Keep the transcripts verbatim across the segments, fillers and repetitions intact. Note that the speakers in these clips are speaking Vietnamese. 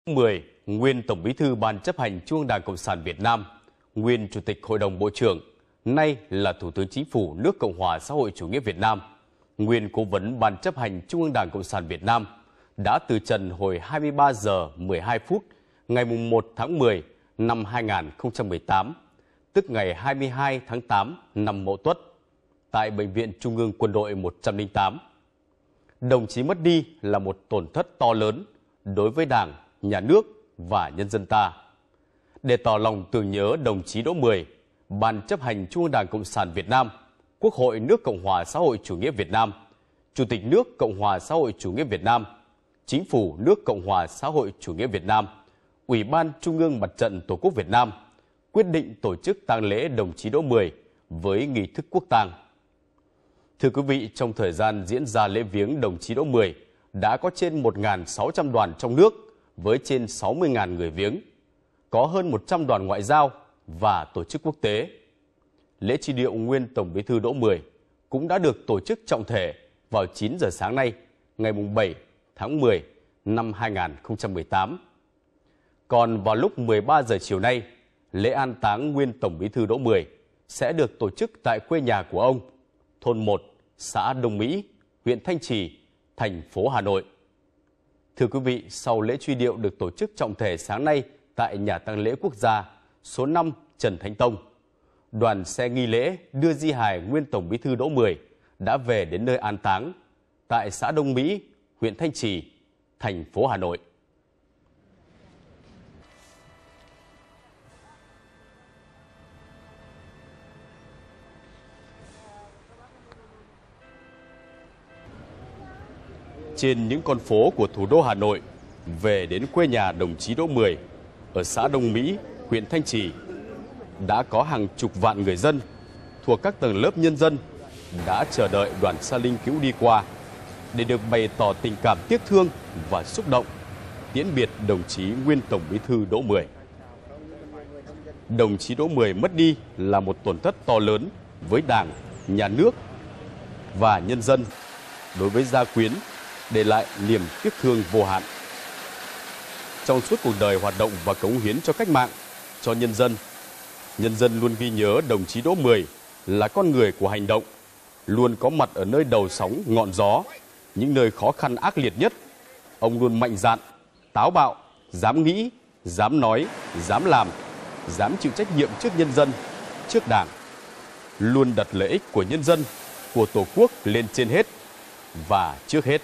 mười, nguyên Tổng Bí thư Ban Chấp hành Trung ương Đảng Cộng sản Việt Nam, nguyên Chủ tịch Hội đồng Bộ trưởng, nay là Thủ tướng Chính phủ nước Cộng hòa xã hội chủ nghĩa Việt Nam, nguyên Cố vấn Ban Chấp hành Trung ương Đảng Cộng sản Việt Nam, đã từ trần hồi hai mươi ba giờ mười hai phút ngày một tháng mười năm hai nghìn không trăm mười tám, tức ngày hai mươi hai tháng tám năm Mậu Tuất, tại Bệnh viện Trung ương Quân đội một trăm lẻ tám. Đồng chí mất đi là một tổn thất to lớn đối với Đảng, Nhà nước và nhân dân ta. Để tỏ lòng tưởng nhớ đồng chí Đỗ Mười, Ban Chấp hành Trung ương Đảng Cộng sản Việt Nam, Quốc hội nước Cộng hòa xã hội chủ nghĩa Việt Nam, Chủ tịch nước Cộng hòa xã hội chủ nghĩa Việt Nam, Chính phủ nước Cộng hòa xã hội chủ nghĩa Việt Nam, Ủy ban Trung ương Mặt trận Tổ quốc Việt Nam quyết định tổ chức tang lễ đồng chí Đỗ Mười với nghi thức quốc tang. Thưa quý vị, trong thời gian diễn ra lễ viếng đồng chí Đỗ Mười, đã có trên một nghìn sáu trăm đoàn trong nước với trên sáu mươi nghìn người viếng, có hơn một trăm đoàn ngoại giao và tổ chức quốc tế. Lễ truy điệu nguyên Tổng Bí thư Đỗ Mười cũng đã được tổ chức trọng thể vào chín giờ sáng nay, ngày bảy tháng mười năm hai nghìn không trăm mười tám. Còn vào lúc mười ba giờ chiều nay, lễ an táng nguyên Tổng Bí thư Đỗ Mười sẽ được tổ chức tại quê nhà của ông, thôn một, xã Đông Mỹ, huyện Thanh Trì, thành phố Hà Nội. Thưa quý vị, sau lễ truy điệu được tổ chức trọng thể sáng nay tại Nhà tang lễ quốc gia số năm Trần Thánh Tông, đoàn xe nghi lễ đưa di hài nguyên Tổng Bí thư Đỗ Mười đã về đến nơi an táng tại xã Đông Mỹ, huyện Thanh Trì, thành phố Hà Nội. Trên những con phố của thủ đô Hà Nội, về đến quê nhà đồng chí Đỗ Mười ở xã Đông Mỹ, huyện Thanh Trì, đã có hàng chục vạn người dân thuộc các tầng lớp nhân dân đã chờ đợi đoàn xe linh cứu đi qua để được bày tỏ tình cảm tiếc thương và xúc động tiễn biệt đồng chí nguyên Tổng Bí thư Đỗ Mười. Đồng chí Đỗ Mười mất đi là một tổn thất to lớn với Đảng, Nhà nước và nhân dân. Đối với gia quyến, để lại niềm tiếc thương vô hạn. Trong suốt cuộc đời hoạt động và cống hiến cho cách mạng, cho nhân dân, nhân dân luôn ghi nhớ đồng chí Đỗ Mười là con người của hành động, luôn có mặt ở nơi đầu sóng ngọn gió, những nơi khó khăn ác liệt nhất. Ông luôn mạnh dạn, táo bạo, dám nghĩ, dám nói, dám làm, dám chịu trách nhiệm trước nhân dân, trước Đảng, luôn đặt lợi ích của nhân dân, của Tổ quốc lên trên hết và trước hết.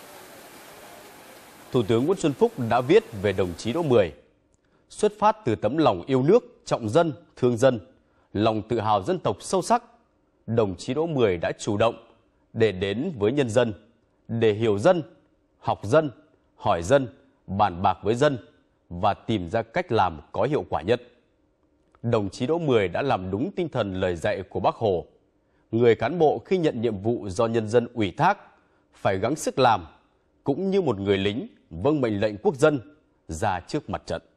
Thủ tướng Nguyễn Xuân Phúc đã viết về đồng chí Đỗ Mười: xuất phát từ tấm lòng yêu nước, trọng dân, thương dân, lòng tự hào dân tộc sâu sắc, đồng chí Đỗ Mười đã chủ động để đến với nhân dân, để hiểu dân, học dân, hỏi dân, bàn bạc với dân và tìm ra cách làm có hiệu quả nhất. Đồng chí Đỗ Mười đã làm đúng tinh thần lời dạy của Bác Hồ: người cán bộ khi nhận nhiệm vụ do nhân dân ủy thác phải gắng sức làm, cũng như một người lính vâng mệnh lệnh quốc dân ra trước mặt trận.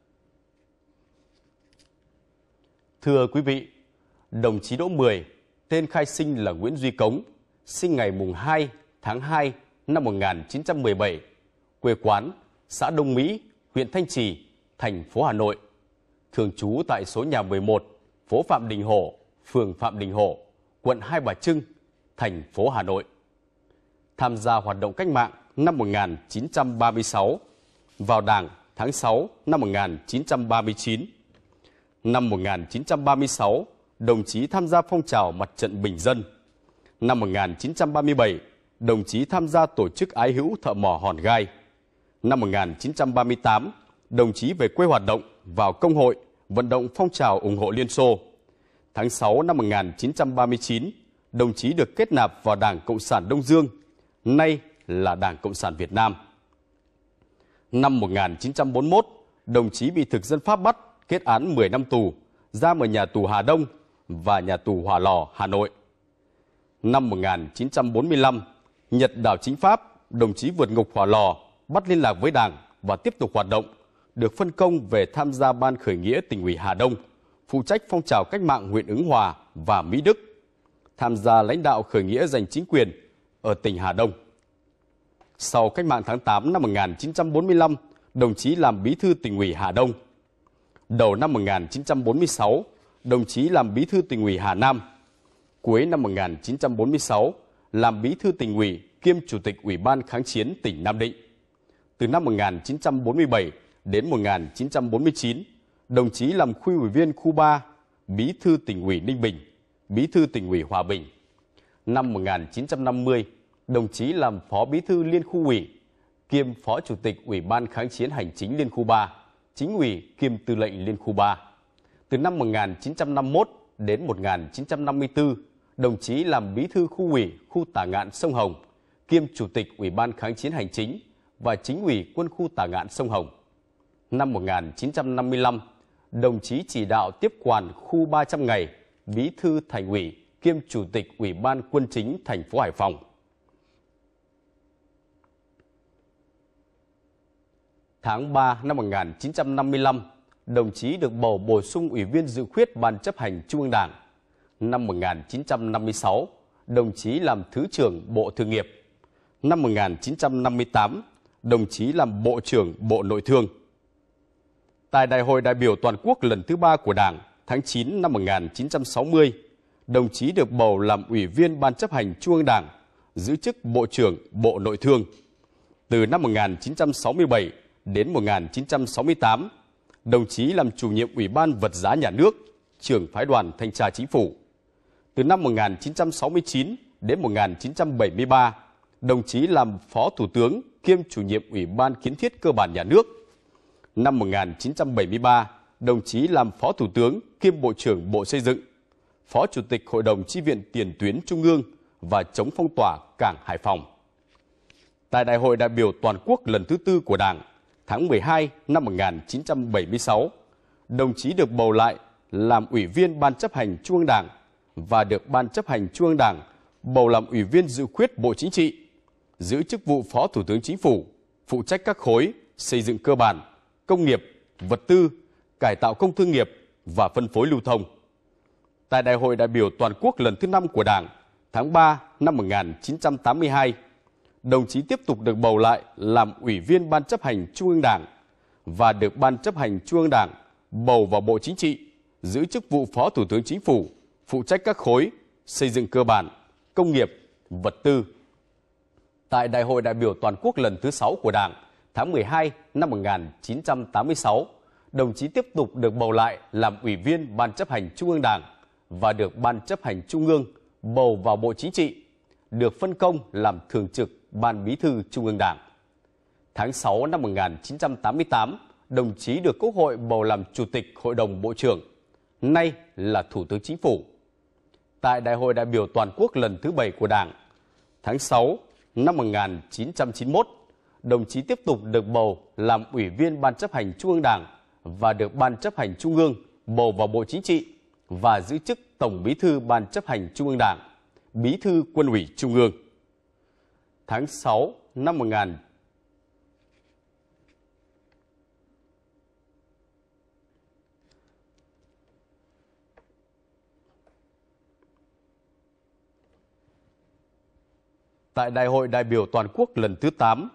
Thưa quý vị, đồng chí Đỗ Mười, tên khai sinh là Nguyễn Duy Cống, sinh ngày mùng hai tháng hai năm một nghìn chín trăm mười bảy, quê quán xã Đông Mỹ, huyện Thanh Trì, thành phố Hà Nội, thường trú tại số nhà mười một, phố Phạm Đình Hổ, phường Phạm Đình Hổ, quận Hai Bà Trưng, thành phố Hà Nội. Tham gia hoạt động cách mạng năm một nghìn chín trăm ba mươi sáu, vào Đảng tháng sáu năm một nghìn chín trăm ba mươi chín. Năm một nghìn chín trăm ba mươi sáu, đồng chí tham gia phong trào Mặt trận Bình dân. Năm một nghìn chín trăm ba mươi bảy, đồng chí tham gia tổ chức Ái hữu thợ mỏ Hòn Gai. Năm một nghìn chín trăm ba mươi tám, đồng chí về quê hoạt động vào Công hội, vận động phong trào ủng hộ Liên Xô. Tháng sáu năm một nghìn chín trăm ba mươi chín, đồng chí được kết nạp vào Đảng Cộng sản Đông Dương, nay là Đảng Cộng sản Việt Nam. Năm một nghìn chín trăm bốn mươi mốt, đồng chí bị thực dân Pháp bắt, kết án mười năm tù, giam ở nhà tù Hà Đông và nhà tù Hỏa Lò, Hà Nội. Năm một nghìn chín trăm bốn mươi lăm, Nhật đảo chính Pháp, đồng chí vượt ngục Hỏa Lò, bắt liên lạc với Đảng và tiếp tục hoạt động, được phân công về tham gia Ban khởi nghĩa Tỉnh ủy Hà Đông, phụ trách phong trào cách mạng huyện Ứng Hòa và Mỹ Đức, tham gia lãnh đạo khởi nghĩa giành chính quyền ở tỉnh Hà Đông. Sau cách mạng tháng tám năm một nghìn chín trăm bốn mươi lăm, đồng chí làm Bí thư Tỉnh ủy Hà Đông. Đầu năm một nghìn chín trăm bốn mươi sáu, đồng chí làm Bí thư Tỉnh ủy Hà Nam. Cuối năm một nghìn chín trăm bốn mươi sáu, làm Bí thư Tỉnh ủy kiêm Chủ tịch Ủy ban Kháng chiến tỉnh Nam Định. Từ năm một nghìn chín trăm bốn mươi bảy đến một nghìn chín trăm bốn mươi chín, đồng chí làm Khu ủy viên khu ba, Bí thư Tỉnh ủy Ninh Bình, Bí thư Tỉnh ủy Hòa Bình. Năm một nghìn chín trăm năm mươi, đồng chí làm Phó Bí thư Liên khu ủy, kiêm Phó Chủ tịch Ủy ban Kháng chiến Hành chính Liên khu ba, Chính ủy kiêm Tư lệnh Liên khu ba. Từ năm một nghìn chín trăm năm mươi mốt đến một nghìn chín trăm năm mươi tư, đồng chí làm Bí thư Khu ủy khu Tả Ngạn Sông Hồng, kiêm Chủ tịch Ủy ban Kháng chiến Hành chính và Chính ủy Quân khu Tả Ngạn Sông Hồng. Năm một nghìn chín trăm năm mươi lăm, đồng chí chỉ đạo tiếp quản khu ba trăm ngày, Bí thư Thành ủy kiêm Chủ tịch Ủy ban Quân chính thành phố Hải Phòng. Tháng ba năm một nghìn chín trăm năm mươi lăm, đồng chí được bầu bổ sung Ủy viên dự khuyết Ban chấp hành Trung ương Đảng. Năm một nghìn chín trăm năm mươi sáu, đồng chí làm Thứ trưởng Bộ Thương nghiệp. Năm một nghìn chín trăm năm mươi tám, đồng chí làm Bộ trưởng Bộ Nội thương. Tại Đại hội đại biểu toàn quốc lần thứ ba của Đảng, tháng chín năm một nghìn chín trăm sáu mươi, đồng chí được bầu làm Ủy viên Ban chấp hành Trung ương Đảng, giữ chức Bộ trưởng Bộ Nội thương. Từ năm một nghìn chín trăm sáu mươi bảy đến một nghìn chín trăm sáu mươi tám, đồng chí làm chủ nhiệm Ủy ban Vật giá Nhà nước, trưởng phái đoàn thanh tra Chính phủ. Từ năm một nghìn chín trăm sáu mươi chín đến một nghìn chín trăm bảy mươi ba, đồng chí làm Phó Thủ tướng kiêm chủ nhiệm Ủy ban Kiến thiết Cơ bản Nhà nước. Năm một nghìn chín trăm bảy mươi ba, đồng chí làm Phó Thủ tướng kiêm Bộ trưởng Bộ Xây dựng, Phó Chủ tịch Hội đồng Chi viện Tiền tuyến Trung ương và chống phong tỏa Cảng Hải Phòng. Tại Đại hội đại biểu toàn quốc lần thứ tư của Đảng, tháng mười hai năm một nghìn chín trăm bảy mươi sáu, đồng chí được bầu lại làm Ủy viên Ban chấp hành Trung ương Đảng và được Ban chấp hành Trung ương Đảng bầu làm Ủy viên dự khuyết Bộ Chính trị, giữ chức vụ Phó Thủ tướng Chính phủ, phụ trách các khối xây dựng cơ bản, công nghiệp, vật tư, cải tạo công thương nghiệp và phân phối lưu thông. Tại Đại hội đại biểu toàn quốc lần thứ năm của Đảng, tháng ba năm một nghìn chín trăm tám mươi hai, đồng chí tiếp tục được bầu lại làm Ủy viên Ban chấp hành Trung ương Đảng và được Ban chấp hành Trung ương Đảng bầu vào Bộ Chính trị, giữ chức vụ Phó Thủ tướng Chính phủ, phụ trách các khối xây dựng cơ bản, công nghiệp, vật tư. Tại Đại hội đại biểu toàn quốc lần thứ sáu của Đảng, tháng mười hai năm một nghìn chín trăm tám mươi sáu, đồng chí tiếp tục được bầu lại làm Ủy viên Ban chấp hành Trung ương Đảng và được Ban chấp hành Trung ương bầu vào Bộ Chính trị, được phân công làm Thường trực Ban Bí thư Trung ương Đảng. Tháng sáu năm một nghìn chín trăm tám mươi tám, đồng chí được Quốc hội bầu làm Chủ tịch Hội đồng Bộ trưởng, nay là Thủ tướng Chính phủ. Tại Đại hội đại biểu toàn quốc lần thứ bảy của Đảng, tháng sáu năm một nghìn chín trăm chín mươi mốt, đồng chí tiếp tục được bầu làm Ủy viên Ban chấp hành Trung ương Đảng và được Ban chấp hành Trung ương bầu vào Bộ Chính trị và giữ chức Tổng Bí thư Ban chấp hành Trung ương Đảng, Bí thư Quân ủy Trung ương. Tháng sáu năm một nghìn Tại Đại hội đại biểu toàn quốc lần thứ tám,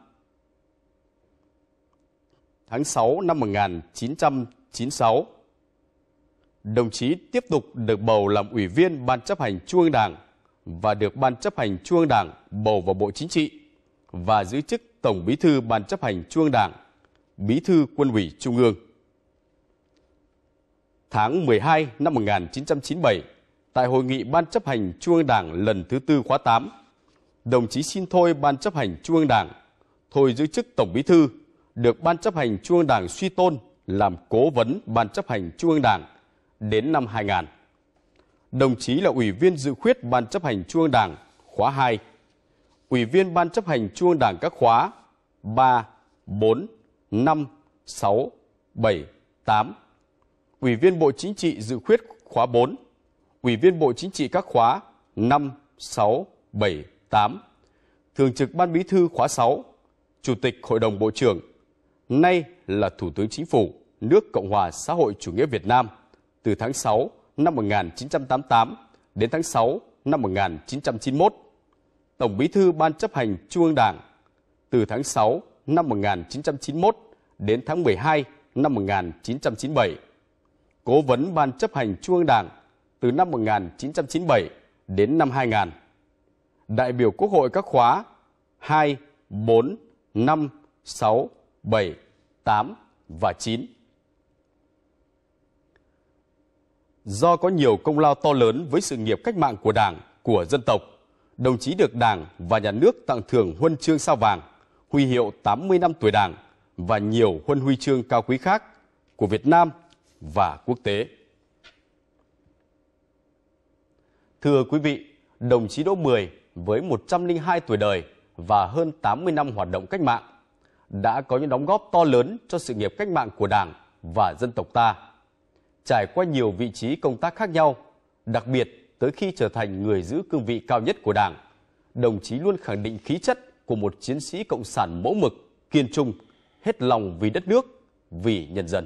tháng sáu năm một nghìn chín trăm chín mươi sáu, đồng chí tiếp tục được bầu làm Ủy viên Ban chấp hành Trung ương Đảng và được Ban chấp hành Trung ương Đảng bầu vào Bộ Chính trị và giữ chức Tổng Bí thư Ban chấp hành Trung ương Đảng, Bí thư Quân ủy Trung ương. Tháng mười hai năm một nghìn chín trăm chín mươi bảy, tại Hội nghị Ban chấp hành Trung ương Đảng lần thứ tư khóa tám, đồng chí xin thôi Ban chấp hành Trung ương Đảng, thôi giữ chức Tổng Bí thư, được Ban chấp hành Trung ương Đảng suy tôn làm Cố vấn Ban chấp hành Trung ương Đảng đến năm hai nghìn. Đồng chí là Ủy viên dự khuyết Ban chấp hành Trung ương Đảng khóa hai, Ủy viên Ban chấp hành Trung ương Đảng các khóa ba, bốn, năm, sáu, bảy, tám, Ủy viên Bộ Chính trị dự khuyết khóa bốn, Ủy viên Bộ Chính trị các khóa năm, sáu, bảy, tám, Thường trực Ban Bí thư khóa sáu, Chủ tịch Hội đồng Bộ trưởng, nay là Thủ tướng Chính phủ nước Cộng hòa xã hội chủ nghĩa Việt Nam từ tháng sáu năm một nghìn chín trăm tám mươi tám đến tháng sáu năm một nghìn chín trăm chín mươi mốt, Tổng Bí thư Ban chấp hành Trung ương Đảng từ tháng sáu năm một nghìn chín trăm chín mươi mốt đến tháng mười hai năm một nghìn chín trăm chín mươi bảy, Cố vấn Ban chấp hành Trung ương Đảng từ năm một nghìn chín trăm chín mươi bảy đến năm hai nghìn, đại biểu Quốc hội các khóa hai, bốn, năm, sáu, bảy, tám và chín. Do có nhiều công lao to lớn với sự nghiệp cách mạng của Đảng, của dân tộc, đồng chí được Đảng và Nhà nước tặng thưởng huân chương Sao vàng, huy hiệu tám mươi năm tuổi Đảng và nhiều huân huy chương cao quý khác của Việt Nam và quốc tế. Thưa quý vị, đồng chí Đỗ Mười với một trăm lẻ hai tuổi đời và hơn tám mươi năm hoạt động cách mạng đã có những đóng góp to lớn cho sự nghiệp cách mạng của Đảng và dân tộc ta. Trải qua nhiều vị trí công tác khác nhau, đặc biệt tới khi trở thành người giữ cương vị cao nhất của Đảng, đồng chí luôn khẳng định khí chất của một chiến sĩ cộng sản mẫu mực, kiên trung, hết lòng vì đất nước, vì nhân dân.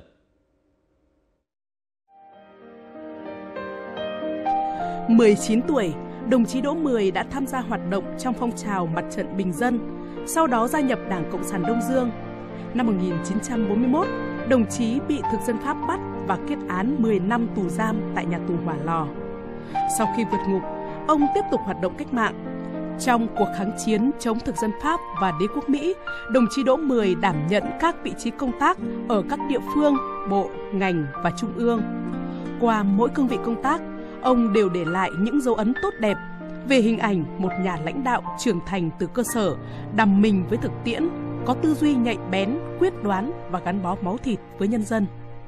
mười chín tuổi, đồng chí Đỗ Mười đã tham gia hoạt động trong phong trào Mặt trận Bình dân, sau đó gia nhập Đảng Cộng sản Đông Dương. Năm một nghìn chín trăm bốn mươi mốt, đồng chí bị thực dân Pháp bắt và kết án mười năm tù giam tại nhà tù Hỏa Lò. Sau khi vượt ngục, ông tiếp tục hoạt động cách mạng. Trong cuộc kháng chiến chống thực dân Pháp và đế quốc Mỹ, đồng chí Đỗ Mười đảm nhận các vị trí công tác ở các địa phương, bộ, ngành và trung ương. Qua mỗi cương vị công tác, ông đều để lại những dấu ấn tốt đẹp về hình ảnh một nhà lãnh đạo trưởng thành từ cơ sở, đắm mình với thực tiễn, có tư duy nhạy bén, quyết đoán và gắn bó máu thịt với nhân dân.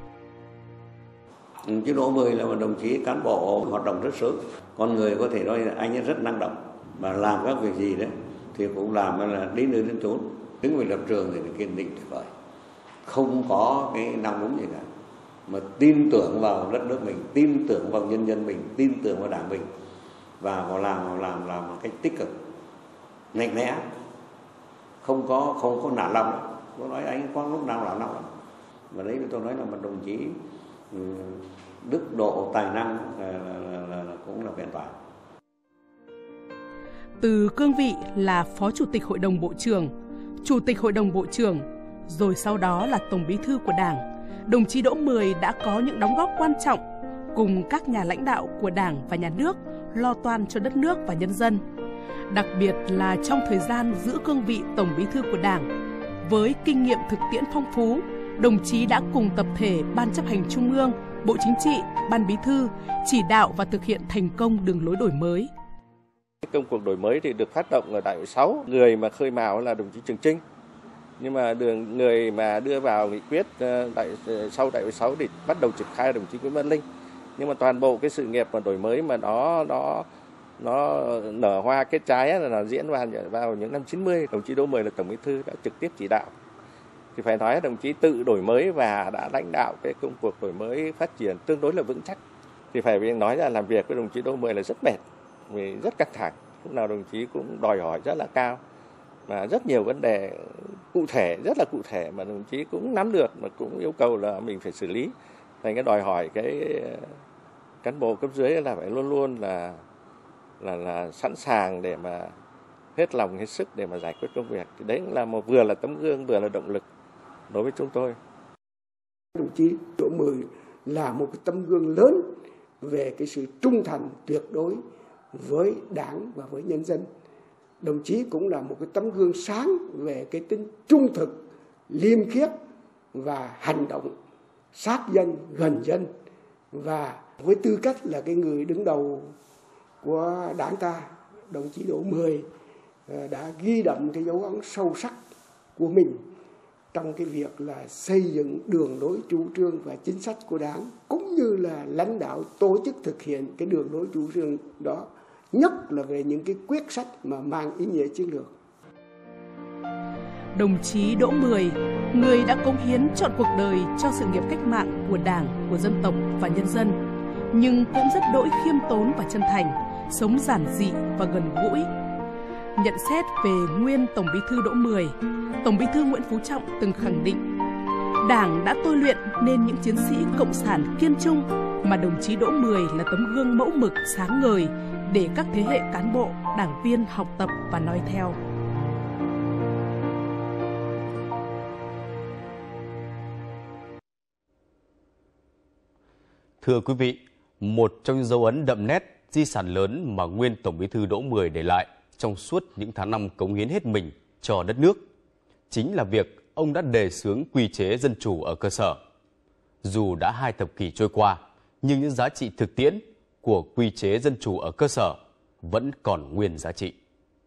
Đồng chí Đỗ Mười là một đồng chí cán bộ hoạt động rất sớm. Con người có thể nói là anh ấy rất năng động và làm các việc gì đấy thì cũng làm là đến nơi đến chốn. Đứng về lập trường thì kiên định tuyệt vời, không có cái nao núng gì cả, mà tin tưởng vào đất nước mình, tin tưởng vào nhân dân mình, tin tưởng vào Đảng mình và vào làm vào làm làm một cách tích cực, mạnh mẽ, không có không có nản lòng. Tôi nói anh có lúc nào nản lòng, và đấy tôi nói là một đồng chí đức độ tài năng là, là, là, là cũng là vẹn toàn. Từ cương vị là Phó Chủ tịch Hội đồng Bộ trưởng, Chủ tịch Hội đồng Bộ trưởng, rồi sau đó là Tổng Bí thư của Đảng, đồng chí Đỗ Mười đã có những đóng góp quan trọng cùng các nhà lãnh đạo của Đảng và Nhà nước lo toan cho đất nước và nhân dân. Đặc biệt là trong thời gian giữ cương vị Tổng Bí thư của Đảng, với kinh nghiệm thực tiễn phong phú, đồng chí đã cùng tập thể Ban chấp hành Trung ương, Bộ Chính trị, Ban Bí thư chỉ đạo và thực hiện thành công đường lối đổi mới. Công cuộc đổi mới thì được phát động ở đại hội sáu, người mà khơi mào là đồng chí Trường Chinh. Nhưng mà đường người mà đưa vào nghị quyết đại sau đại hội sáu thì bắt đầu triển khai đồng chí Nguyễn Văn Linh. Nhưng mà toàn bộ cái sự nghiệp mà đổi mới mà nó nó nó nở hoa kết trái là nó diễn vào vào những năm chín mươi, đồng chí Đỗ Mười là Tổng Bí thư đã trực tiếp chỉ đạo. Thì phải nói đồng chí tự đổi mới và đã lãnh đạo cái công cuộc đổi mới phát triển tương đối là vững chắc. Thì phải nói là làm việc với đồng chí Đỗ Mười là rất mệt, vì rất căng thẳng, lúc nào đồng chí cũng đòi hỏi rất là cao, mà rất nhiều vấn đề cụ thể, rất là cụ thể mà đồng chí cũng nắm được, mà cũng yêu cầu là mình phải xử lý. Thành cái đòi hỏi cái cán bộ cấp dưới là phải luôn luôn là là là sẵn sàng để mà hết lòng hết sức để mà giải quyết công việc. Thì đấy cũng là một vừa là tấm gương, vừa là động lực đối với chúng tôi. Đồng chí Đỗ Mười là một cái tấm gương lớn về cái sự trung thành tuyệt đối với Đảng và với nhân dân. Đồng chí cũng là một cái tấm gương sáng về cái tính trung thực, liêm khiết và hành động sát dân, gần dân. Và với tư cách là cái người đứng đầu của Đảng ta, đồng chí Đỗ Mười đã ghi đậm cái dấu ấn sâu sắc của mình trong cái việc là xây dựng đường lối chủ trương và chính sách của Đảng, cũng như là lãnh đạo tổ chức thực hiện cái đường lối chủ trương đó, nhất là về những cái quyết sách mà mang ý nghĩa chiến lược. Đồng chí Đỗ Mười, người đã cống hiến trọn cuộc đời cho sự nghiệp cách mạng của Đảng, của dân tộc và nhân dân, nhưng cũng rất đỗi khiêm tốn và chân thành, sống giản dị và gần gũi. Nhận xét về nguyên Tổng Bí thư Đỗ Mười, Tổng Bí thư Nguyễn Phú Trọng từng khẳng định, Đảng đã tôi luyện nên những chiến sĩ cộng sản kiên trung mà đồng chí Đỗ Mười là tấm gương mẫu mực sáng ngời để các thế hệ cán bộ, đảng viên học tập và noi theo. Thưa quý vị, một trong những dấu ấn đậm nét, di sản lớn mà nguyên Tổng Bí thư Đỗ Mười để lại trong suốt những tháng năm cống hiến hết mình cho đất nước chính là việc ông đã đề xướng quy chế dân chủ ở cơ sở. Dù đã hai thập kỷ trôi qua, nhưng những giá trị thực tiễn của quy chế dân chủ ở cơ sở vẫn còn nguyên giá trị.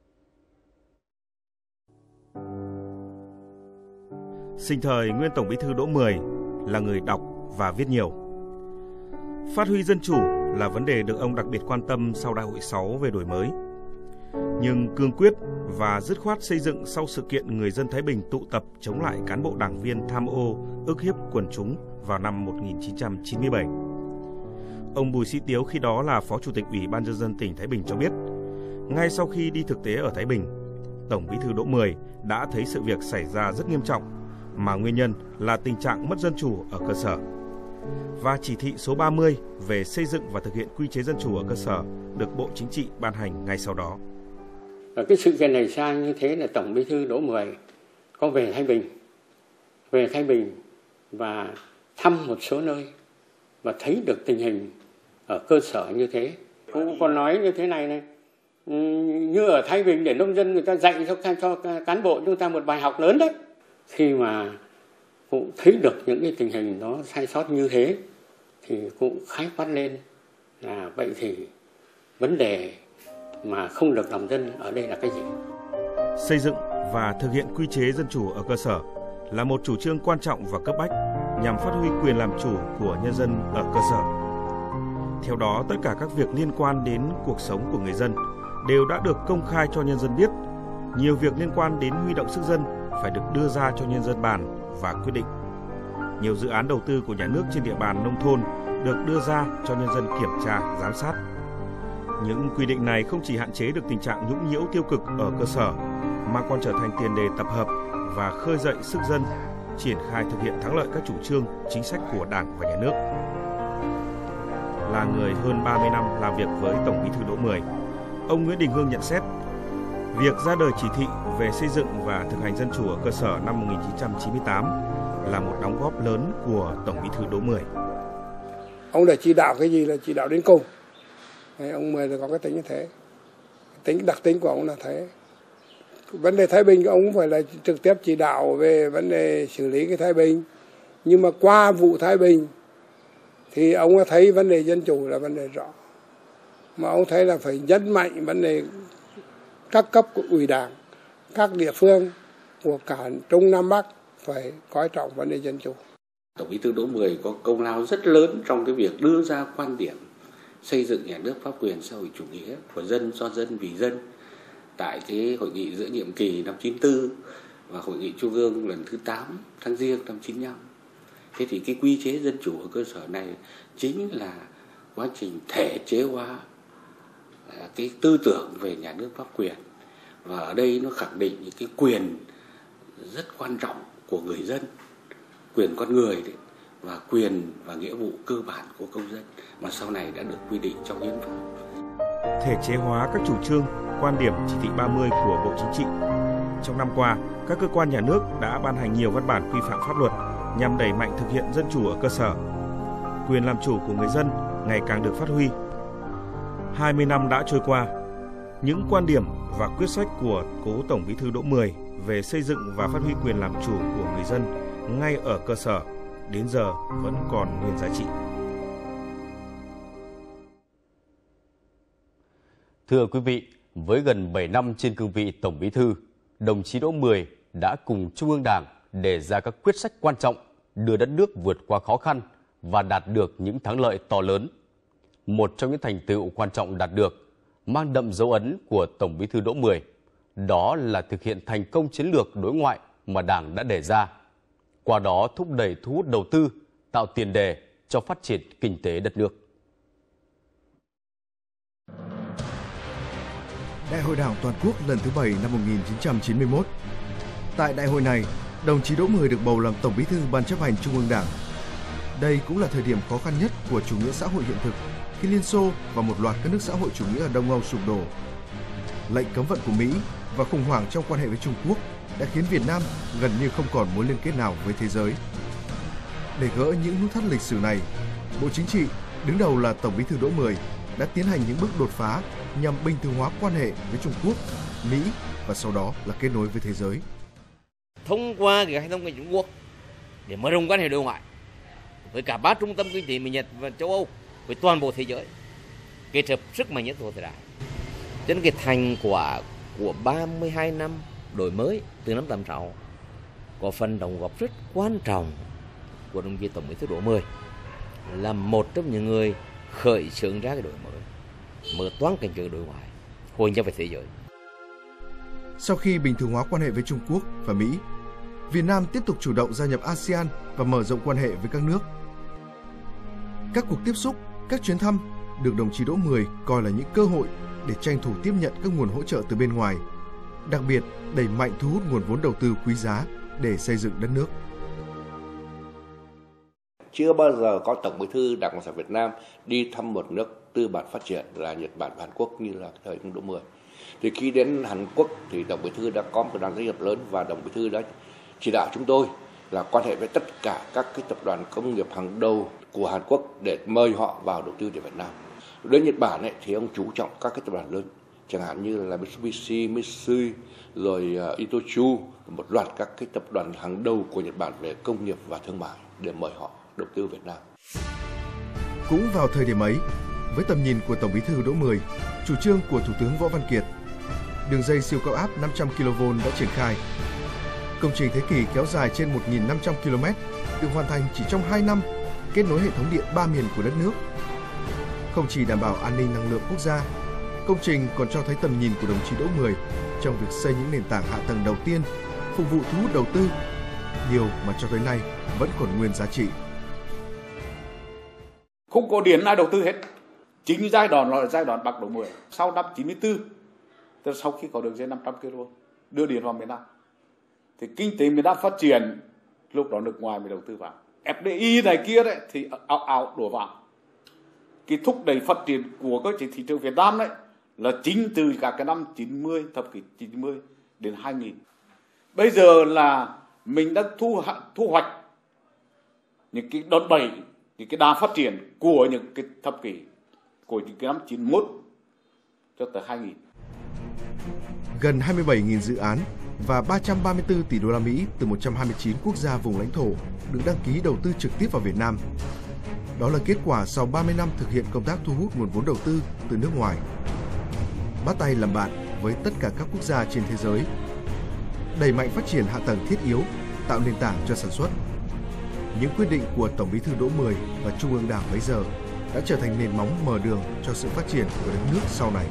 Sinh thời, nguyên Tổng Bí thư Đỗ Mười là người đọc và viết nhiều. Phát huy dân chủ là vấn đề được ông đặc biệt quan tâm sau Đại hội sáu về đổi mới. Nhưng cương quyết và dứt khoát xây dựng sau sự kiện người dân Thái Bình tụ tập chống lại cán bộ đảng viên tham ô, ức hiếp quần chúng vào năm một nghìn chín trăm chín mươi bảy. Ông Bùi Sĩ Tiếu khi đó là Phó Chủ tịch Ủy ban Nhân dân tỉnh Thái Bình cho biết, ngay sau khi đi thực tế ở Thái Bình, Tổng Bí thư Đỗ Mười đã thấy sự việc xảy ra rất nghiêm trọng, mà nguyên nhân là tình trạng mất dân chủ ở cơ sở. Và chỉ thị số ba mươi về xây dựng và thực hiện quy chế dân chủ ở cơ sở được Bộ Chính trị ban hành ngay sau đó. Ở cái sự kiện này sang như thế là Tổng Bí thư Đỗ Mười có về Thái Bình, về Thái Bình và thăm một số nơi và thấy được tình hình ở cơ sở như thế. Cũng còn nói như thế này này, như ở Thái Bình để nông dân người ta dạy cho, cho cán bộ chúng ta một bài học lớn đấy. Khi mà cũng thấy được những cái tình hình nó sai sót như thế thì cũng khái quát lên là vậy thì vấn đề mà không được lòng dân ở đây là cái gì? Xây dựng và thực hiện quy chế dân chủ ở cơ sở là một chủ trương quan trọng và cấp bách nhằm phát huy quyền làm chủ của nhân dân ở cơ sở. Theo đó, tất cả các việc liên quan đến cuộc sống của người dân đều đã được công khai cho nhân dân biết. Nhiều việc liên quan đến huy động sức dân phải được đưa ra cho nhân dân bàn và quyết định. Nhiều dự án đầu tư của nhà nước trên địa bàn nông thôn được đưa ra cho nhân dân kiểm tra, giám sát. Những quy định này không chỉ hạn chế được tình trạng nhũng nhiễu tiêu cực ở cơ sở, mà còn trở thành tiền đề tập hợp và khơi dậy sức dân, triển khai thực hiện thắng lợi các chủ trương, chính sách của Đảng và Nhà nước. Là người hơn ba mươi năm làm việc với Tổng Bí thư Đỗ Mười, ông Nguyễn Đình Hương nhận xét, việc ra đời chỉ thị về xây dựng và thực hành dân chủ ở cơ sở năm một nghìn chín trăm chín mươi tám là một đóng góp lớn của Tổng Bí thư Đỗ Mười. Ông đã chỉ đạo cái gì là chỉ đạo đến cùng. Đấy, ông Mười là có cái tính như thế. Tính đặc tính của ông là thế. Vấn đề Thái Bình ông cũng phải là trực tiếp chỉ đạo về vấn đề xử lý cái Thái Bình. Nhưng mà qua vụ Thái Bình thì ông thấy vấn đề dân chủ là vấn đề rõ. Mà ông thấy là phải nhấn mạnh vấn đề các cấp của ủy đảng, các địa phương của cả Trung Nam Bắc phải coi trọng vấn đề dân chủ. Tổng Bí thư Đỗ Mười có công lao rất lớn trong cái việc đưa ra quan điểm xây dựng nhà nước pháp quyền xã hội chủ nghĩa của dân, do dân, vì dân tại cái hội nghị giữa nhiệm kỳ năm chín tư và hội nghị trung ương lần thứ tám tháng Giêng năm chín lăm. Thế thì cái quy chế dân chủ ở cơ sở này chính là quá trình thể chế hóa cái tư tưởng về nhà nước pháp quyền, và ở đây nó khẳng định những cái quyền rất quan trọng của người dân, quyền con người đấy, và quyền và nghĩa vụ cơ bản của công dân mà sau này đã được quy định trong hiến pháp. Thể chế hóa các chủ trương, quan điểm chỉ thị ba mươi của Bộ Chính trị. Trong năm qua, các cơ quan nhà nước đã ban hành nhiều văn bản quy phạm pháp luật nhằm đẩy mạnh thực hiện dân chủ ở cơ sở. Quyền làm chủ của người dân ngày càng được phát huy. hai mươi năm đã trôi qua, những quan điểm và quyết sách của cố Tổng Bí thư Đỗ Mười về xây dựng và phát huy quyền làm chủ của người dân ngay ở cơ sở đến giờ vẫn còn nguyên giá trị. Thưa quý vị, với gần bảy năm trên cương vị Tổng Bí thư, đồng chí Đỗ Mười đã cùng Trung ương Đảng đề ra các quyết sách quan trọng đưa đất nước vượt qua khó khăn và đạt được những thắng lợi to lớn. Một trong những thành tựu quan trọng đạt được, mang đậm dấu ấn của Tổng Bí thư Đỗ Mười, đó là thực hiện thành công chiến lược đối ngoại mà Đảng đã đề ra. Qua đó thúc đẩy thu hút đầu tư, tạo tiền đề cho phát triển kinh tế đất nước. Đại hội Đảng toàn quốc lần thứ bảy năm một nghìn chín trăm chín mươi mốt. Tại đại hội này, đồng chí Đỗ Mười được bầu làm Tổng Bí thư Ban chấp hành Trung ương Đảng. Đây cũng là thời điểm khó khăn nhất của chủ nghĩa xã hội hiện thực, khi Liên Xô và một loạt các nước xã hội chủ nghĩa ở Đông Âu sụp đổ. Lệnh cấm vận của Mỹ và khủng hoảng trong quan hệ với Trung Quốc đã khiến Việt Nam gần như không còn mối liên kết nào với thế giới. Để gỡ những nút thắt lịch sử này, Bộ Chính trị đứng đầu là Tổng Bí thư Đỗ Mười, đã tiến hành những bước đột phá nhằm bình thường hóa quan hệ với Trung Quốc, Mỹ và sau đó là kết nối với thế giới. Thông qua cái hệ thống của Trung Quốc để mở rộng quan hệ đối ngoại với cả ba trung tâm kinh tế Mỹ, Nhật và châu Âu, với toàn bộ thế giới, kết hợp sức mạnh nhất của thời đại. Cho nên cái thành quả của ba mươi hai năm đổi mới từ năm tám sáu có phần đóng góp rất quan trọng của đồng chí Tổng Bí thư Đỗ Mười, là một trong những người khởi xướng ra cái đổi mới, mở toang cảnh trường đối ngoại, hội nhập với thế giới. Sau khi bình thường hóa quan hệ với Trung Quốc và Mỹ, Việt Nam tiếp tục chủ động gia nhập a sê an và mở rộng quan hệ với các nước. Các cuộc tiếp xúc, các chuyến thăm được đồng chí Đỗ Mười coi là những cơ hội để tranh thủ tiếp nhận các nguồn hỗ trợ từ bên ngoài, đặc biệt đẩy mạnh thu hút nguồn vốn đầu tư quý giá để xây dựng đất nước. Chưa bao giờ có Tổng Bí thư Đảng Cộng sản Việt Nam đi thăm một nước tư bản phát triển là Nhật Bản và Hàn Quốc như là thời ông Đỗ Mười. Thì khi đến Hàn Quốc thì Tổng Bí thư đã có một đoàn doanh nghiệp lớn và Tổng Bí thư đã chỉ đạo chúng tôi là quan hệ với tất cả các cái tập đoàn công nghiệp hàng đầu của Hàn Quốc để mời họ vào đầu tư tại Việt Nam. Đến Nhật Bản ấy, thì ông chú trọng các cái tập đoàn lớn, chẳng hạn như là Mitsubishi, Mitsui, rồi uh, Itochu, một loạt các cái tập đoàn hàng đầu của Nhật Bản về công nghiệp và thương mại để mời họ đầu tư Việt Nam. Cũng vào thời điểm ấy, với tầm nhìn của Tổng Bí thư Đỗ Mười, chủ trương của Thủ tướng Võ Văn Kiệt, đường dây siêu cao áp năm trăm ki lô vôn đã triển khai. Công trình thế kỷ kéo dài trên một nghìn năm trăm ki lô mét được hoàn thành chỉ trong hai năm, kết nối hệ thống điện ba miền của đất nước. Không chỉ đảm bảo an ninh năng lượng quốc gia, công trình còn cho thấy tầm nhìn của đồng chí Đỗ Mười trong việc xây những nền tảng hạ tầng đầu tiên phục vụ thu hút đầu tư, điều mà cho tới nay vẫn còn nguyên giá trị. Không có điện ai đầu tư hết. Chính giai đoạn là giai đoạn bạc Đỗ Mười. Sau năm chín mươi tư, tức là sau khi có đường dây năm trăm ki lô vôn đưa điện vào miền Nam, thì kinh tế miền Nam phát triển, lúc đó nước ngoài mới đầu tư vào. ép đê i này kia đấy thì ảo ảo đổ vào. Cái thúc đẩy phát triển của cái thị trường Việt Nam đấy là chính từ cả cái năm chín mươi, thập kỷ chín mươi đến hai nghìn. Bây giờ là mình đã thu thu hoạch những cái đòn bẩy, những cái đà phát triển của những cái thập kỷ, của những cái năm chín mươi mốt cho tới hai nghìn. Gần hai mươi bảy nghìn dự án và ba trăm ba mươi tư tỷ đô la Mỹ từ một trăm hai mươi chín quốc gia vùng lãnh thổ được đăng ký đầu tư trực tiếp vào Việt Nam. Đó là kết quả sau ba mươi năm thực hiện công tác thu hút nguồn vốn đầu tư từ nước ngoài. Bắt tay làm bạn với tất cả các quốc gia trên thế giới, đẩy mạnh phát triển hạ tầng thiết yếu, tạo nền tảng cho sản xuất. Những quyết định của Tổng Bí thư Đỗ Mười và Trung ương Đảng bấy giờ đã trở thành nền móng mở đường cho sự phát triển của đất nước sau này.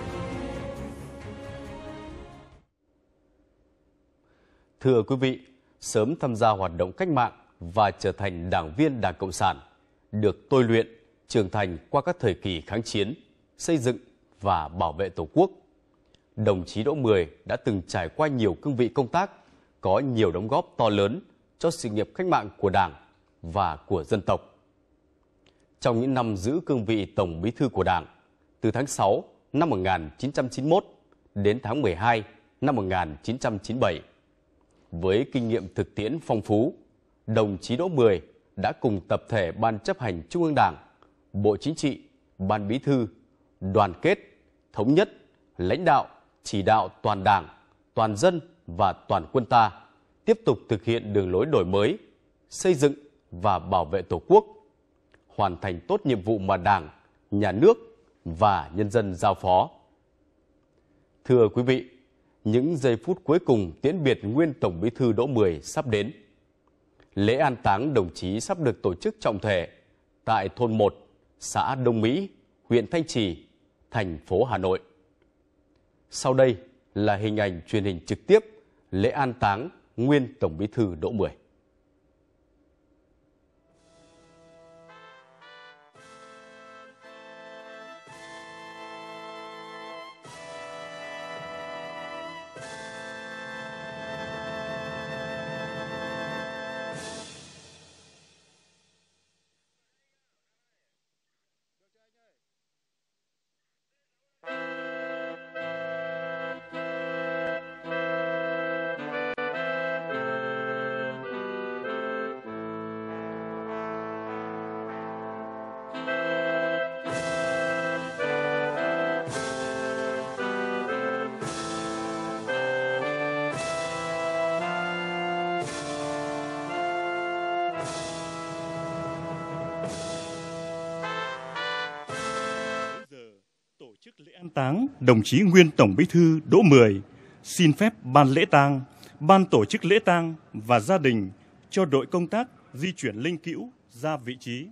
Thưa quý vị, sớm tham gia hoạt động cách mạng và trở thành đảng viên Đảng Cộng sản, được tôi luyện, trưởng thành qua các thời kỳ kháng chiến, xây dựng và bảo vệ Tổ quốc. Đồng chí Đỗ Mười đã từng trải qua nhiều cương vị công tác, có nhiều đóng góp to lớn cho sự nghiệp cách mạng của Đảng và của dân tộc. Trong những năm giữ cương vị Tổng Bí thư của Đảng, từ tháng sáu năm một nghìn chín trăm chín mươi mốt đến tháng mười hai năm một nghìn chín trăm chín mươi bảy, với kinh nghiệm thực tiễn phong phú, đồng chí Đỗ Mười đã cùng tập thể Ban chấp hành Trung ương Đảng, Bộ Chính trị, Ban Bí thư, đoàn kết, thống nhất, lãnh đạo, chỉ đạo toàn Đảng, toàn dân và toàn quân ta tiếp tục thực hiện đường lối đổi mới, xây dựng và bảo vệ Tổ quốc, hoàn thành tốt nhiệm vụ mà Đảng, Nhà nước và nhân dân giao phó. Thưa quý vị, những giây phút cuối cùng tiễn biệt nguyên Tổng Bí thư Đỗ Mười sắp đến. Lễ an táng đồng chí sắp được tổ chức trọng thể tại thôn một, xã Đông Mỹ, huyện Thanh Trì, thành phố Hà Nội. Sau đây là hình ảnh truyền hình trực tiếp lễ an táng nguyên Tổng Bí thư Đỗ Mười. táng đồng chí nguyên Tổng Bí thư Đỗ Mười, xin phép ban lễ tang, ban tổ chức lễ tang và gia đình cho đội công tác di chuyển linh cữu ra vị trí.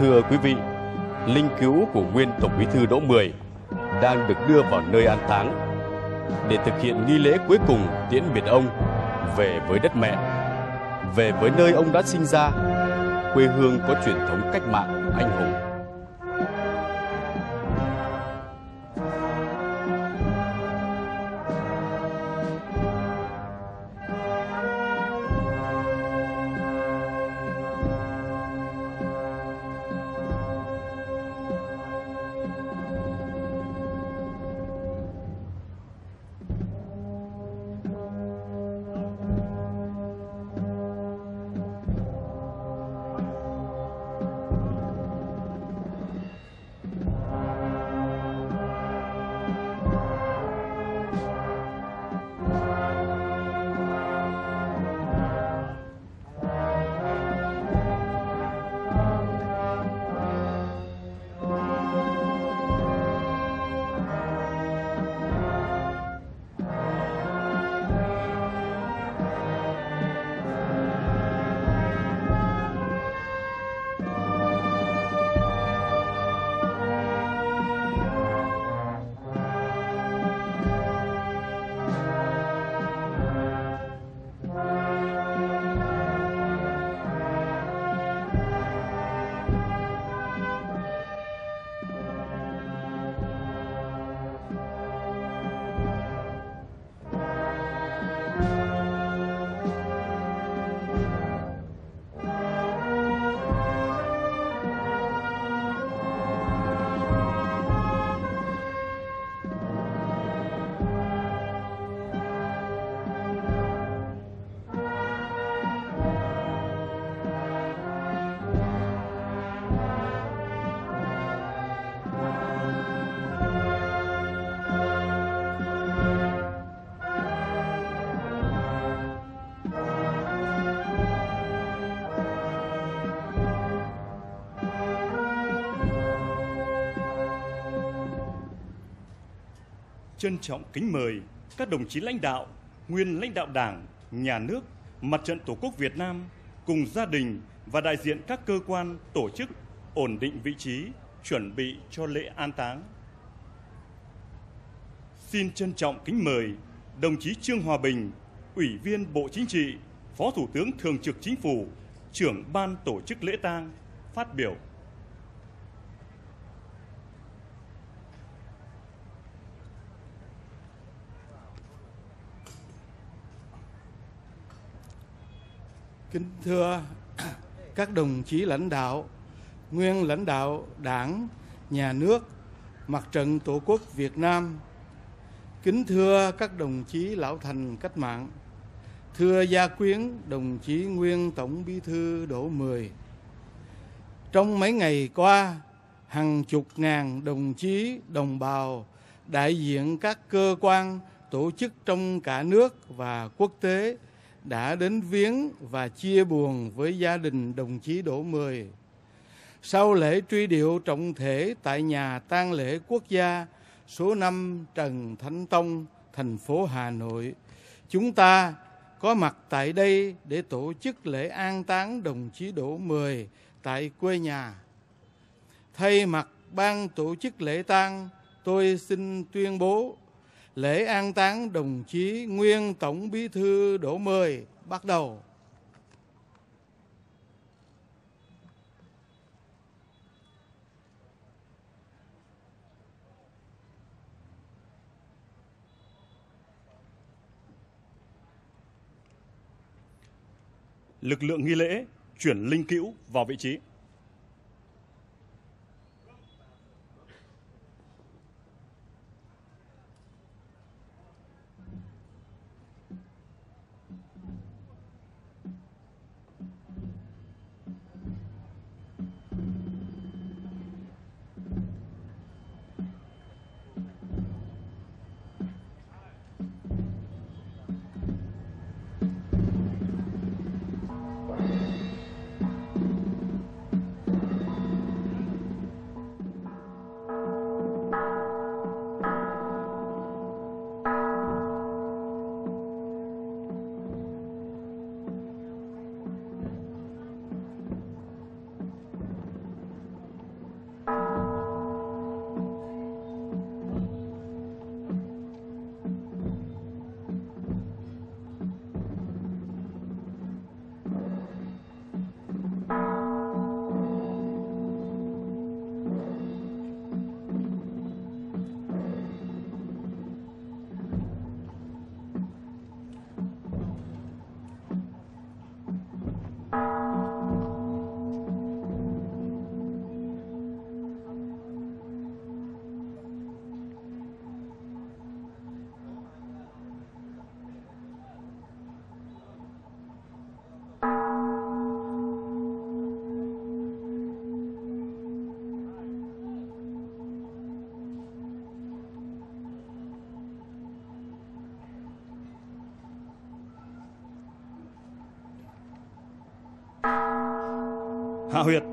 Thưa quý vị, linh cữu của nguyên Tổng Bí thư Đỗ Mười đang được đưa vào nơi an táng để thực hiện nghi lễ cuối cùng tiễn biệt ông về với đất mẹ, về với nơi ông đã sinh ra, quê hương có truyền thống cách mạng anh hùng. Trân trọng kính mời các đồng chí lãnh đạo, nguyên lãnh đạo Đảng, Nhà nước, Mặt trận Tổ quốc Việt Nam cùng gia đình và đại diện các cơ quan, tổ chức ổn định vị trí, chuẩn bị cho lễ an táng. Xin trân trọng kính mời đồng chí Trương Hòa Bình, Ủy viên Bộ Chính trị, Phó Thủ tướng Thường trực Chính phủ, trưởng ban tổ chức lễ tang phát biểu. Kính thưa các đồng chí lãnh đạo, nguyên lãnh đạo Đảng, Nhà nước, Mặt trận Tổ quốc Việt Nam, kính thưa các đồng chí lão thành cách mạng, thưa gia quyến đồng chí nguyên Tổng Bí thư Đỗ Mười. Trong mấy ngày qua, hàng chục ngàn đồng chí, đồng bào, đại diện các cơ quan, tổ chức trong cả nước và quốc tế đã đến viếng và chia buồn với gia đình đồng chí Đỗ Mười. Sau lễ truy điệu trọng thể tại nhà tang lễ quốc gia số năm Trần Thánh Tông, thành phố Hà Nội, chúng ta có mặt tại đây để tổ chức lễ an táng đồng chí Đỗ Mười tại quê nhà. Thay mặt ban tổ chức lễ tang, tôi xin tuyên bố lễ an táng đồng chí nguyên Tổng Bí thư Đỗ Mười bắt đầu. Lực lượng nghi lễ chuyển linh cữu vào vị trí. Hạ huyệt.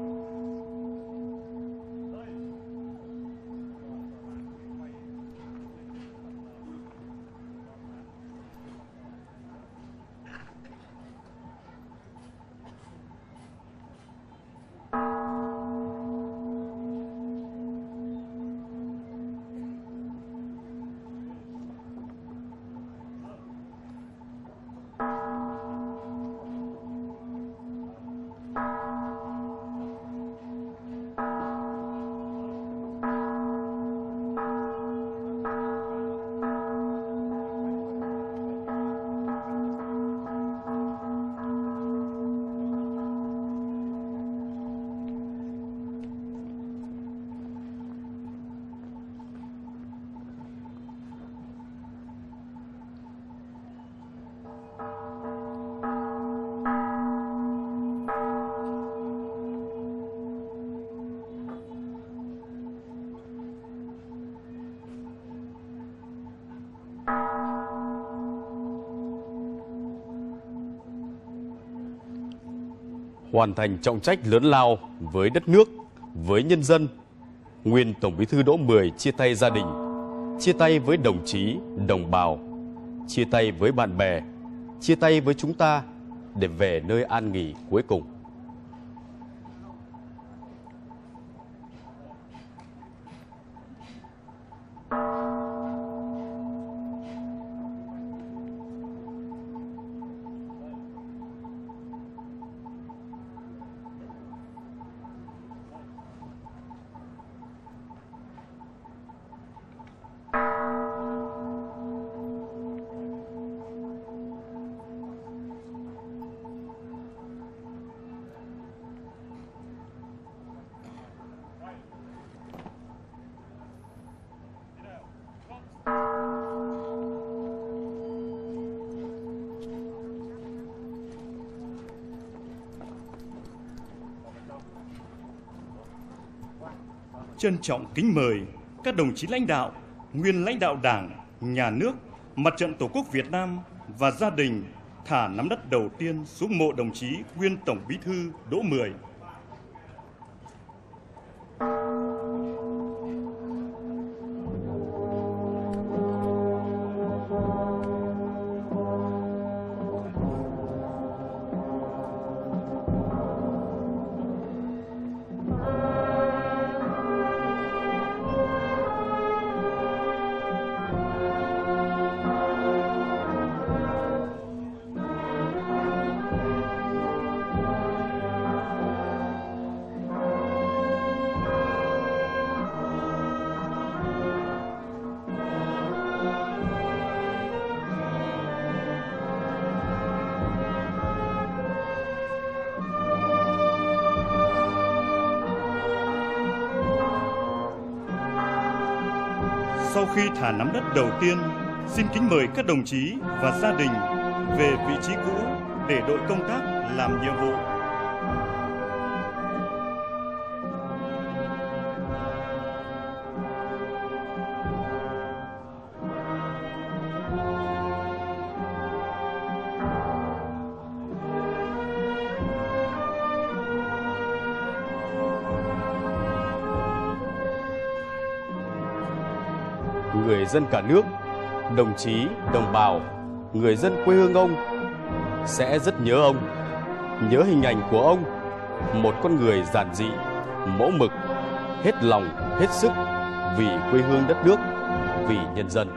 Hoàn thành trọng trách lớn lao với đất nước, với nhân dân, nguyên Tổng Bí thư Đỗ Mười chia tay gia đình, chia tay với đồng chí, đồng bào, chia tay với bạn bè, chia tay với chúng ta để về nơi an nghỉ cuối cùng. Trân trọng kính mời các đồng chí lãnh đạo, nguyên lãnh đạo Đảng, Nhà nước, Mặt trận Tổ quốc Việt Nam và gia đình thả nắm đất đầu tiên xuống mộ đồng chí nguyên Tổng Bí thư Đỗ Mười. Sau khi thả nắm đất đầu tiên, xin kính mời các đồng chí và gia đình về vị trí cũ để đội công tác làm nhiệm vụ. Người dân cả nước, đồng chí, đồng bào, người dân quê hương ông sẽ rất nhớ ông, nhớ hình ảnh của ông, một con người giản dị, mẫu mực, hết lòng, hết sức vì quê hương đất nước, vì nhân dân.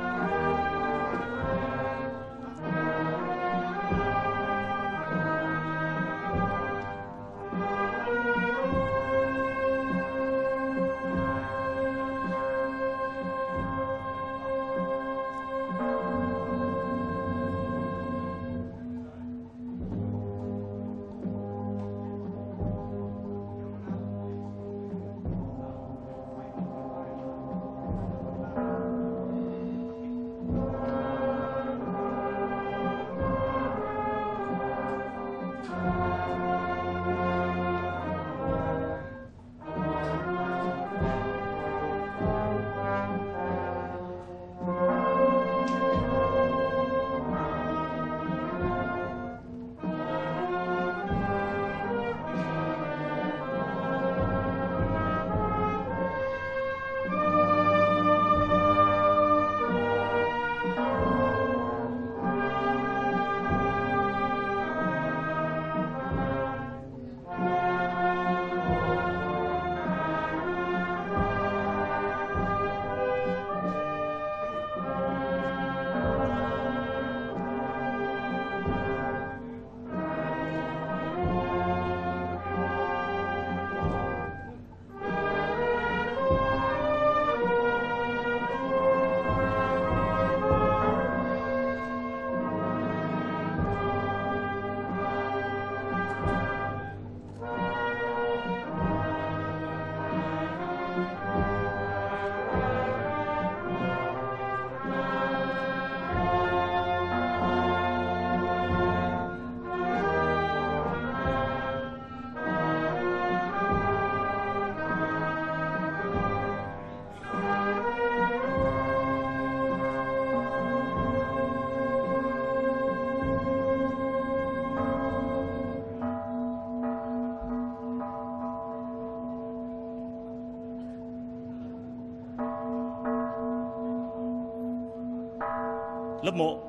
lập mộ.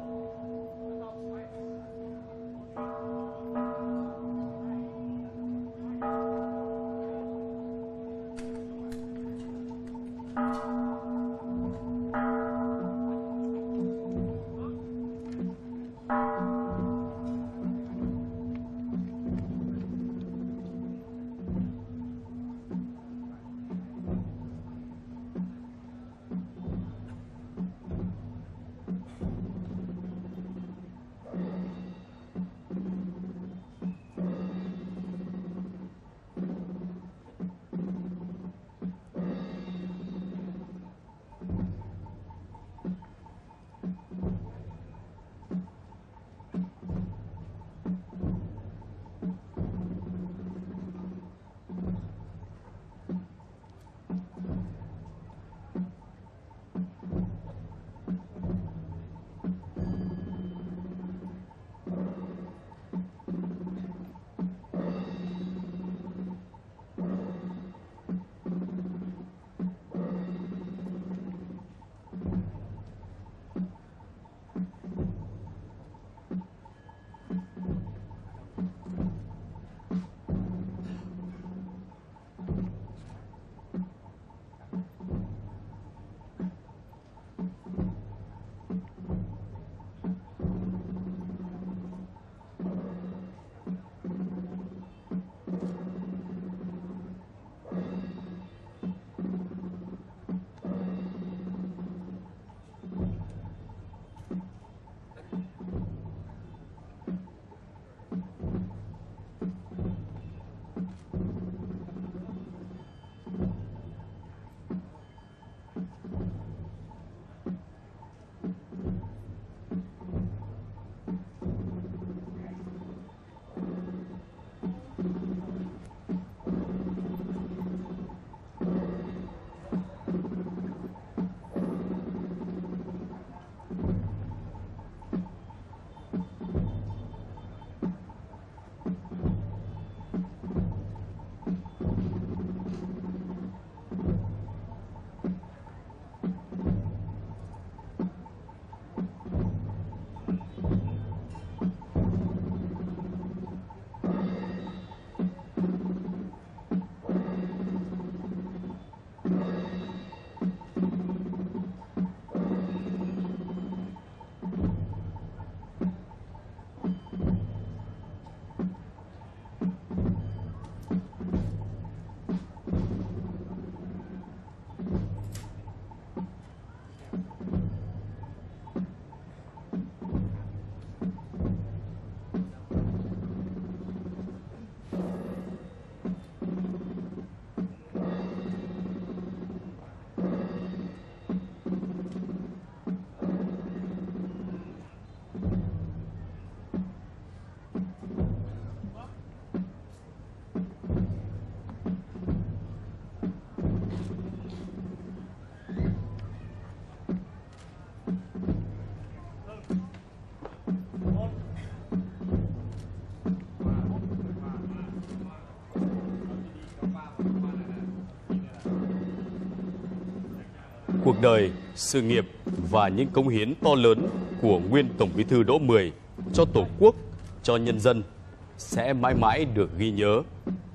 Cuộc đời, sự nghiệp và những cống hiến to lớn của nguyên Tổng Bí thư Đỗ Mười cho Tổ quốc, cho nhân dân sẽ mãi mãi được ghi nhớ.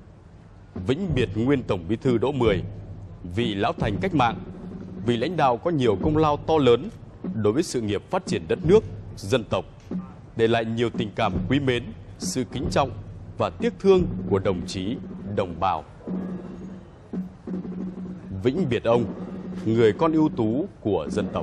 Vĩnh biệt nguyên Tổng Bí thư Đỗ Mười, vị lão thành cách mạng, vị lãnh đạo có nhiều công lao to lớn đối với sự nghiệp phát triển đất nước, dân tộc, để lại nhiều tình cảm quý mến, sự kính trọng và tiếc thương của đồng chí, đồng bào. Vĩnh biệt ông, người con ưu tú của dân tộc.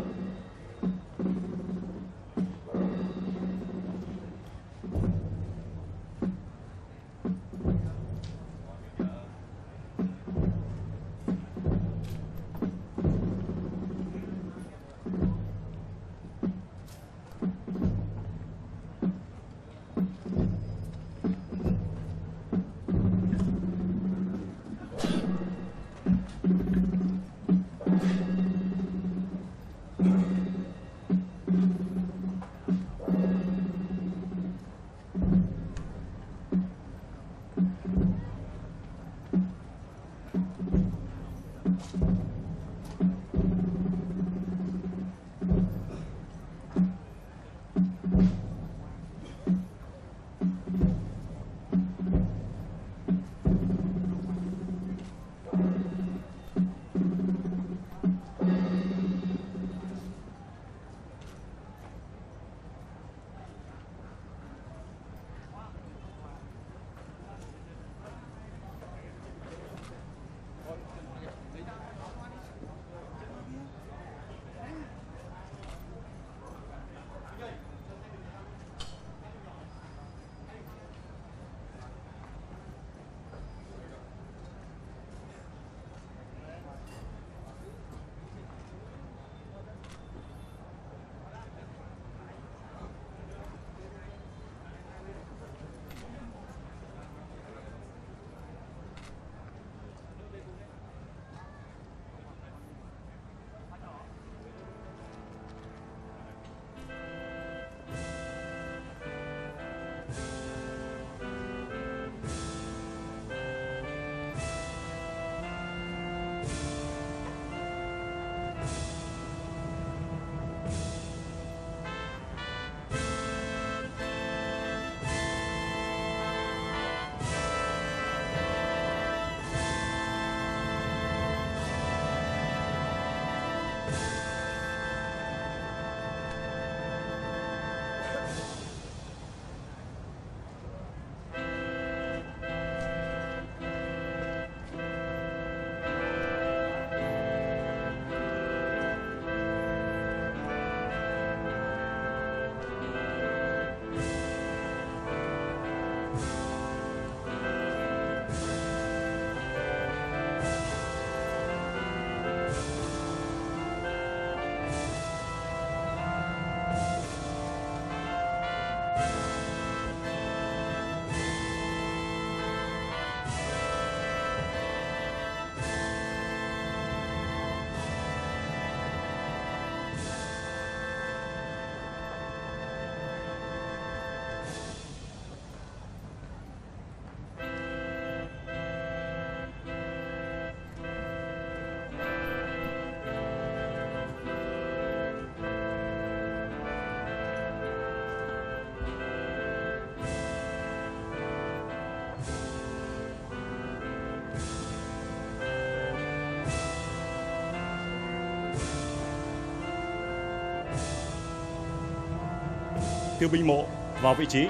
Tiêu binh mộ vào vị trí.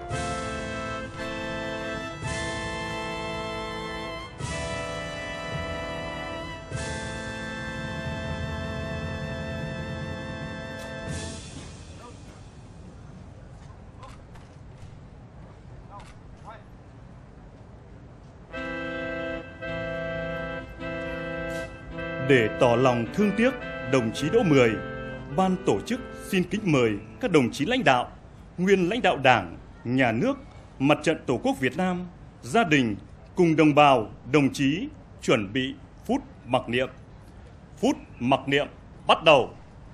Để tỏ lòng thương tiếc đồng chí Đỗ Mười, ban tổ chức xin kính mời các đồng chí lãnh đạo, nguyên lãnh đạo Đảng, Nhà nước, Mặt trận Tổ quốc Việt Nam, gia đình cùng đồng bào, đồng chí chuẩn bị phút mặc niệm. Phút mặc niệm bắt đầu.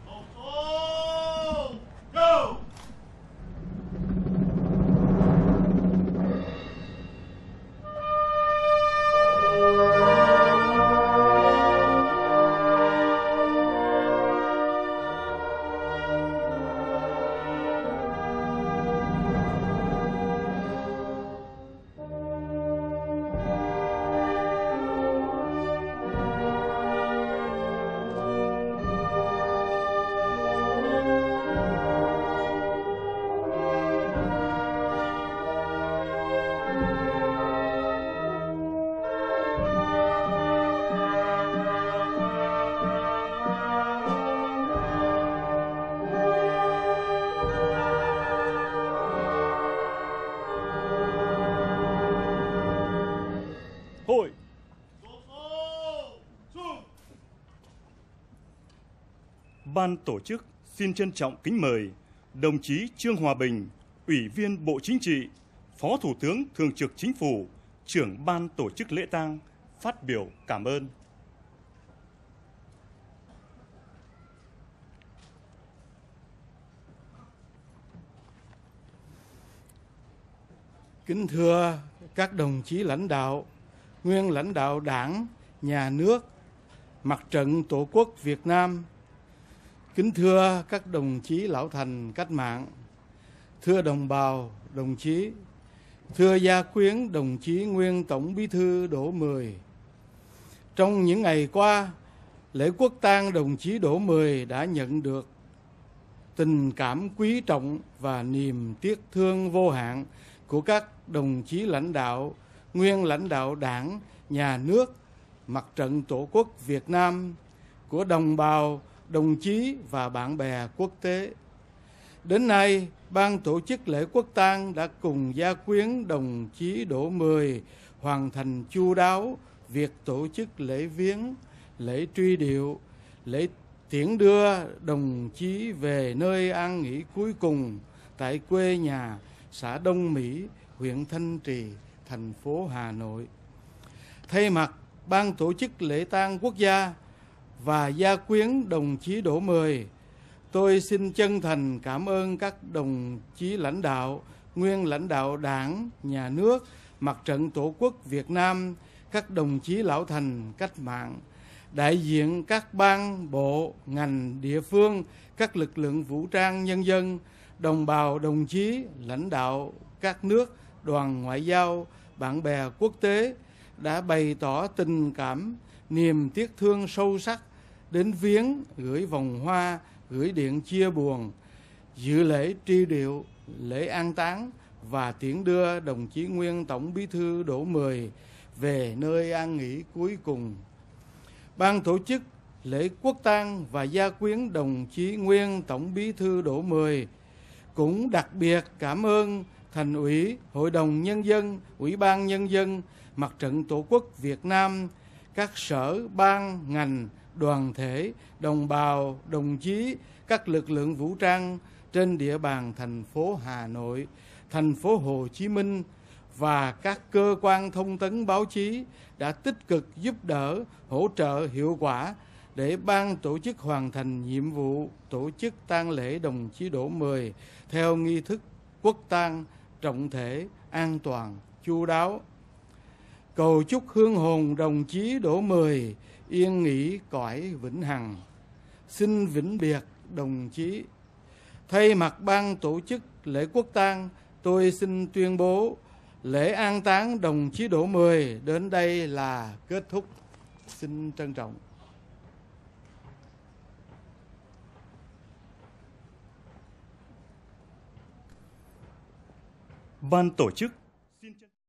Hội. Ban tổ chức xin trân trọng kính mời đồng chí Trương Hòa Bình, Ủy viên Bộ Chính trị, Phó Thủ tướng Thường trực Chính phủ, trưởng ban tổ chức lễ tang phát biểu cảm ơn. Kính thưa các đồng chí lãnh đạo, nguyên lãnh đạo Đảng, Nhà nước, Mặt trận Tổ quốc Việt Nam, kính thưa các đồng chí lão thành cách mạng, thưa đồng bào, đồng chí, thưa gia quyến đồng chí nguyên Tổng Bí thư Đỗ Mười. Trong những ngày qua, lễ quốc tang đồng chí Đỗ Mười đã nhận được tình cảm quý trọng và niềm tiếc thương vô hạn của các đồng chí lãnh đạo, nguyên lãnh đạo Đảng, Nhà nước, Mặt trận Tổ quốc Việt Nam, của đồng bào, đồng chí và bạn bè quốc tế. Đến nay, ban tổ chức lễ quốc tang đã cùng gia quyến đồng chí Đỗ Mười hoàn thành chu đáo việc tổ chức lễ viếng, lễ truy điệu, lễ tiễn đưa đồng chí về nơi an nghỉ cuối cùng tại quê nhà xã Đông Mỹ, huyện Thanh Trì, thành phố Hà Nội. Thay mặt ban tổ chức lễ tang quốc gia và gia quyến đồng chí Đỗ Mười, tôi xin chân thành cảm ơn các đồng chí lãnh đạo, nguyên lãnh đạo Đảng, Nhà nước, Mặt trận Tổ quốc Việt Nam, các đồng chí lão thành cách mạng, đại diện các ban, bộ, ngành, địa phương, các lực lượng vũ trang nhân dân, đồng bào, đồng chí, lãnh đạo các nước, đoàn ngoại giao, bạn bè quốc tế đã bày tỏ tình cảm, niềm tiếc thương sâu sắc đến viếng, gửi vòng hoa, gửi điện chia buồn, dự lễ tri điệu, lễ an táng và tiễn đưa đồng chí nguyên Tổng Bí thư Đỗ Mười về nơi an nghỉ cuối cùng. Ban tổ chức lễ quốc tang và gia quyến đồng chí nguyên Tổng Bí thư Đỗ Mười cũng đặc biệt cảm ơn Thành ủy, Hội đồng Nhân dân, Ủy ban Nhân dân, Mặt trận Tổ quốc Việt Nam, các sở, ban, ngành, đoàn thể, đồng bào, đồng chí, các lực lượng vũ trang trên địa bàn thành phố Hà Nội, thành phố Hồ Chí Minh và các cơ quan thông tấn báo chí đã tích cực giúp đỡ, hỗ trợ hiệu quả để ban tổ chức hoàn thành nhiệm vụ tổ chức tang lễ đồng chí Đỗ Mười theo nghi thức quốc tang trọng thể, an toàn, chu đáo. Cầu chúc hương hồn đồng chí Đỗ Mười yên nghỉ cõi vĩnh hằng. Xin vĩnh biệt đồng chí. Thay mặt ban tổ chức lễ quốc tang, tôi xin tuyên bố lễ an táng đồng chí Đỗ Mười đến đây là kết thúc. Xin trân trọng. Ban tổ chức